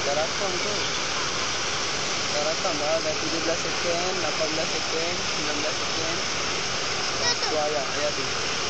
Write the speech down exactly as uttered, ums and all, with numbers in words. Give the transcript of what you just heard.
dah rakam tu. Dah rakam dah. Dah tiga belas second, lapan belas second, sembilan belas second. Tu ayat, ayat tu.